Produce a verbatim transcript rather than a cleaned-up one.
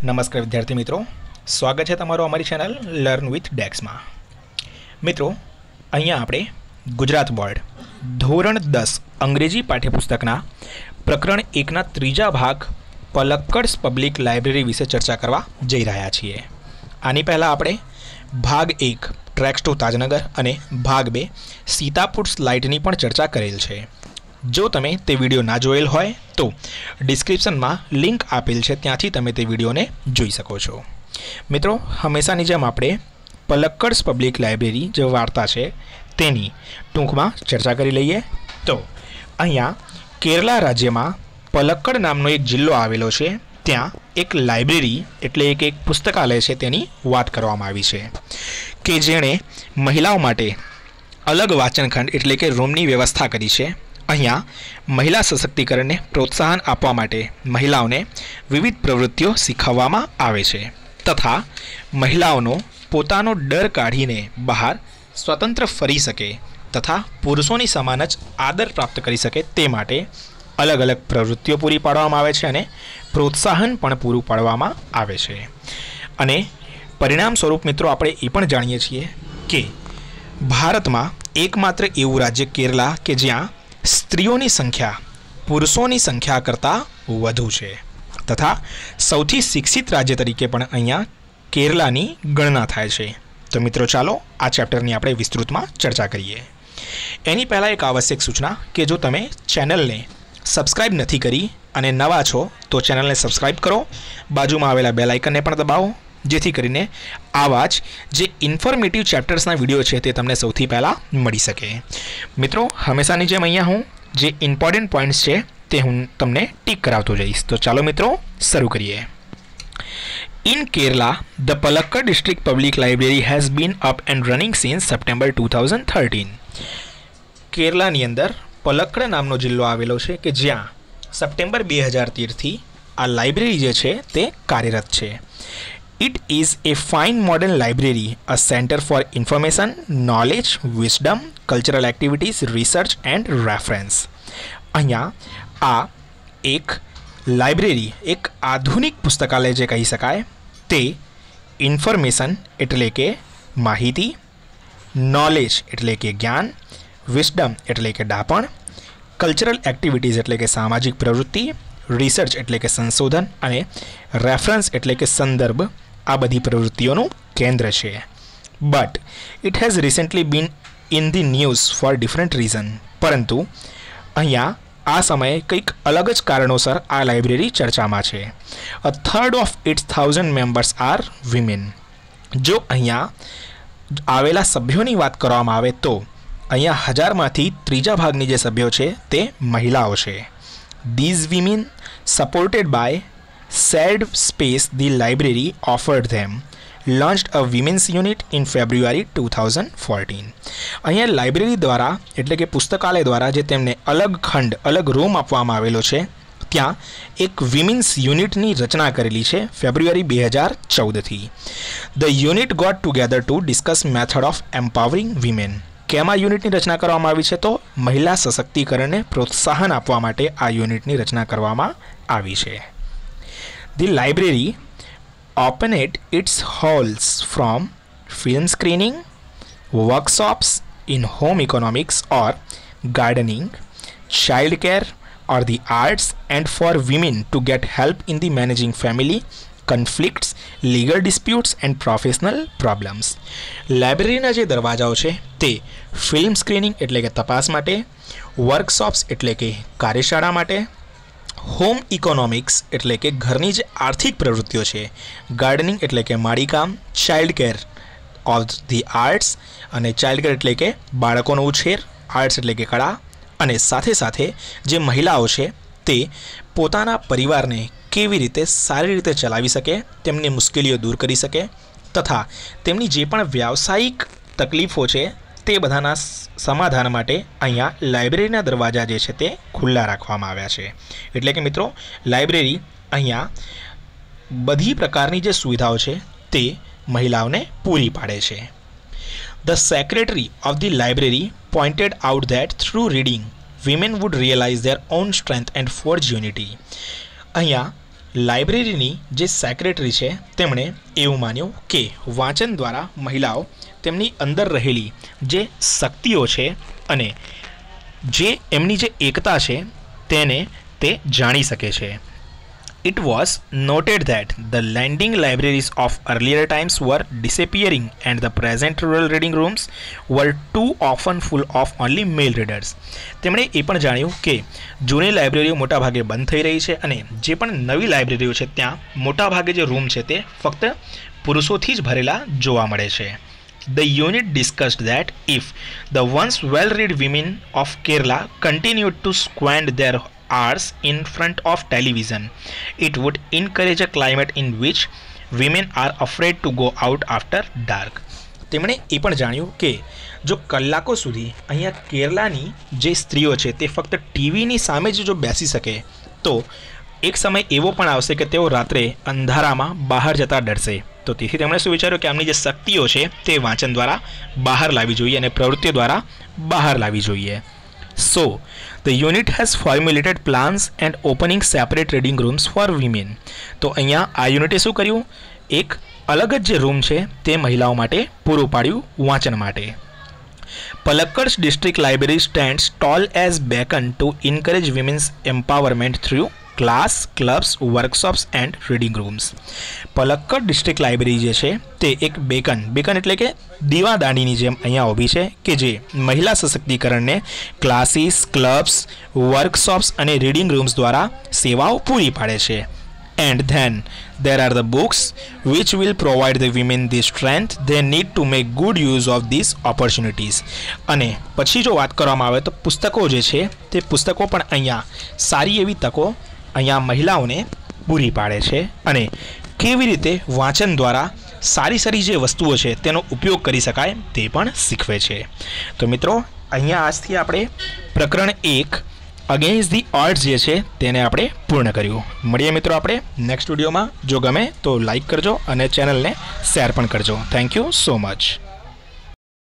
નમસ્કાર વિદ્યાર્થી મિત્રો, સ્વાગત છે તમારું અમારી ચેનલ લર્ન વિથ ડેક્સમાં। મિત્રો, અહીંયા આપણે ગુજરાત બોર્ડ ધોરણ દસ અંગ્રેજી પાઠ્યપુસ્તકના પ્રકરણ એકના ત્રીજા ભાગ પલક્કડ્સ પબ્લિક લાઇબ્રેરી વિશે ચર્ચા કરવા જઈ રહ્યા છીએ। આની પહેલાં આપણે ભાગ એક ટ્રેક્સ ટુ તાજનગર અને ભાગ બે સીતાપુર સ્લાઇડની પણ ચર્ચા કરેલ છે। જો તમે તે વિડીયો ના જોયેલ હોય તો ડિસ્ક્રિપ્શનમાં લિંક આપેલ છે, ત્યાંથી તમે તે વિડીયોને જોઈ શકો છો। મિત્રો, હંમેશાની જેમ આપણે પલક્કડ્સ પબ્લિક લાઇબ્રેરી જે વાર્તા છે તેની ટૂંકમાં ચર્ચા કરી લઈએ। તો અહીંયા કેરલા રાજ્યમાં પલક્કડ નામનો એક જિલ્લો આવેલો છે। ત્યાં એક લાઇબ્રેરી એટલે એક એક પુસ્તકાલય છે તેની વાત કરવામાં આવી છે કે જેણે મહિલાઓ માટે અલગ વાંચનખંડ એટલે કે રૂમની વ્યવસ્થા કરી છે। અહીંયા મહિલા સશક્તિકરણને પ્રોત્સાહન આપવા માટે મહિલાઓને વિવિધ પ્રવૃત્તિઓ શીખવવામાં આવે છે તથા મહિલાઓનો પોતાનો ડર કાઢીને બહાર સ્વતંત્ર ફરી શકે તથા પુરુષોની સમાન જ આદર પ્રાપ્ત કરી શકે તે માટે અલગ અલગ પ્રવૃત્તિઓ પૂરી પાડવામાં આવે છે અને પ્રોત્સાહન પણ પૂરું પાડવામાં આવે છે। અને પરિણામ સ્વરૂપ મિત્રો આપણે એ પણ જાણીએ છીએ કે ભારતમાં એકમાત્ર એવું રાજ્ય કેરલા કે જ્યાં સ્ત્રીઓની સંખ્યા પુરુષોની સંખ્યા કરતાં વધુ છે તથા સૌથી શિક્ષિત રાજ્ય તરીકે પણ અહીંયા કેરલાની ગણના થાય છે। તો મિત્રો, ચાલો આ ચેપ્ટરની આપણે વિસ્તૃતમાં ચર્ચા કરીએ। એની પહેલાં એક આવશ્યક સૂચના કે જો તમે ચેનલને સબસ્ક્રાઈબ નથી કરી અને નવા છો તો ચેનલને સબસ્ક્રાઈબ કરો, બાજુમાં આવેલા બેલ આઇકનને પણ દબાવો, જેથી કરીને આવા જ જે ઇન્ફોર્મેટિવ ચેપ્ટર્સના વિડીયો છે તે તમને સૌથી પહેલાં મળી શકે। મિત્રો, હંમેશાની જેમ અહીંયા હું જે ઇમ્પોર્ટન્ટ પોઈન્ટ્સ છે તે હું તમને ટીક કરાવતો જઈશ। તો ચાલો મિત્રો શરૂ કરીએ। In Kerala, the Palakkad district public library has been up and running since September two thousand thirteen. કેરલાની અંદર પલક્કડ નામનો જિલ્લો આવેલો છે કે જ્યાં સપ્ટેમ્બર બે હજાર તેરથી આ લાઇબ્રેરી જે છે તે કાર્યરત છે। It is a fine modern library, a center for information, knowledge, wisdom, cultural activities, research and reference. અહીંયા આ એક લાઇબ્રેરી એક આધુનિક પુસ્તકાલય જે કહી શકાય તે ઇન્ફોર્મેશન એટલે કે માહિતી, નોલેજ એટલે કે જ્ઞાન, વિસ્ડમ એટલે કે ડાપણ, કલ્ચરલ એક્ટિવિટીઝ એટલે કે સામાજિક પ્રવૃત્તિ, રિસર્ચ એટલે કે સંશોધન અને રેફરન્સ એટલે કે સંદર્ભ આ બધી પ્રવૃત્તિઓનું કેન્દ્ર છે। But it has recently been in the news for different reason. પરંતુ અહીંયા આ સમયે કંઈક અલગ જ કારણોસર આ લાઇબ્રેરી ચર્ચામાં છે। A third of its thousand members are women. જો અહીંયા આવેલા સભ્યોની વાત કરવામાં આવે તો અહીંયા હજારમાંથી ત્રીજા ભાગની જે સભ્યો છે તે મહિલાઓ છે। These women supported by Shared Space, the library offered them launched a women's unit in February two thousand fourteen. અહીંયા લાઇબ્રેરી દ્વારા એટલે કે પુસ્તકાલય દ્વારા જે તેમને અલગ ખંડ અલગ રૂમ આપવામાં આવેલો છે ત્યાં એક વિમેન્સ યુનિટની રચના કરેલી છે ફેબ્રુઆરી બે હજાર ચૌદથી। The unit got together to discuss method of empowering women. કેમાં યુનિટની રચના કરવામાં આવી છે તો મહિલા સશક્તિકરણને પ્રોત્સાહન આપવા માટે આ યુનિટની રચના કરવામાં આવી છે। The library opened its halls from film screening, workshops in home economics or gardening, childcare or the arts, and for women to get help in the managing family, conflicts, legal disputes and professional problems. લાઇબ્રેરીના જે દરવાજાઓ છે તે film screening એટલે કે તપાસ માટે, workshops એટલે કે કાર્યશાળા માટે, હોમ ઇકોનોમિક્સ એટલે કે ઘરની જે આર્થિક પ્રવૃત્તિઓ છે, ગાર્ડનિંગ એટલે કે માળીકામ, child care of the arts અને ચાઇલ્ડ કેર એટલે કે બાળકોનો ઉછેર, આર્ટ્સ એટલે કે કળા, અને સાથે સાથે જે મહિલાઓ છે તે પોતાના પરિવારને કેવી રીતે સારી રીતે ચલાવી શકે, તેમની મુશ્કેલીઓ દૂર કરી શકે તથા તેમની જે પણ વ્યાવસાયિક તકલીફો છે તે બધાના સમાધાન માટે અહીંયા લાઇબ્રેરીના દરવાજા જે છે તે ખુલ્લા રાખવામાં આવ્યા છે। એટલે કે મિત્રો, લાઇબ્રેરી અહીંયા બધી પ્રકારની જે સુવિધાઓ છે તે મહિલાઓને પૂરી પાડે છે। The secretary of the library pointed out that through reading women would realize their own strength and forge unity। અહીંયા લાઇબ્રેરીની જે સેક્રેટરી છે તેમણે એવું માન્યું કે વાંચન દ્વારા મહિલાઓ તેમની અંદર રહેલી જે શક્તિઓ છે અને જે એમની જે એકતા છે તેને તે જાણી શકે છે. It was noted that the lending libraries of earlier times were disappearing and the present rural reading rooms were too often full of only male readers. તેમણે એ પણ જાણ્યું કે જૂની લાઇબ્રેરીઓ મોટાભાગે બંધ થઈ રહી છે અને જે પણ નવી લાઇબ્રેરીઓ છે ત્યાં મોટાભાગે જે રૂમ છે તે ફક્ત પુરુષોથી જ ભરેલા જોવા મળે છે. The unit discussed that if the once well-read women of Kerala continued to squander their hours in front of television, it would encourage a climate in which women are afraid to go out after dark. તેમણે એ પણ જાણ્યું કે જો કલાકો સુધી અહીંયા કેરલાની જે સ્ત્રીઓ છે તે ફક્ત ટીવીની સામે જ જો બેસી શકે તો એક સમય એવો પણ આવશે કે તેઓ રાત્રે અંધારામાં બહાર જતા ડરશે. તો તેથી તેમણે શું વિચાર્યું કે આમની જે શક્તિઓ છે તે વાંચન દ્વારા બહાર લાવવી જોઈએ અને પ્રવૃત્તિઓ દ્વારા બહાર લાવવી જોઈએ. So, the unit has formulated plans and opening separate reading rooms for women. તો અહીંયા આ યુનિટે શું કર્યું? એક અલગ જ જે રૂમ છે તે મહિલાઓ માટે પૂરું પાડ્યું વાંચન માટે. Palakkad's district library stands tall as beacon to encourage women's empowerment through class, clubs, workshops and reading rooms. Palakkad district library જે છે તે એક બેકન બેકન એટલે કે દીવાદાંડીની જેમ અહીંયા ઊભી છે કે જે મહિલા સશક્તિકરણને ક્લાસીસ, ક્લબ્સ, વર્કશોપ્સ અને રીડિંગ રૂમ્સ દ્વારા સેવાઓ પૂરી પાડે છે. And then there are the books which will provide the women the strength they need to make good use of these opportunities. અને પછી જો વાત કરવામાં આવે તો પુસ્તકો જે છે તે પુસ્તકો પણ અહીંયા સારી એવી તકો અહીંયા મહિલાઓને પૂરી પાડે છે અને કેવી રીતે વાંચન દ્વારા સારી સારી જે વસ્તુઓ છે તેનો ઉપયોગ કરી શકાય તે પણ શીખવે છે. તો મિત્રો અહીંયા આજથી આપણે પ્રકરણ એક અગેન્સ્ટ ધી ઓડ્સ જે છે તેને આપણે પૂર્ણ કર્યું. મળીએ મિત્રો આપણે નેક્સ્ટ વિડીયોમાં. જો ગમે તો લાઈક કરજો અને ચેનલને શેર પણ કરજો. Thank you so much.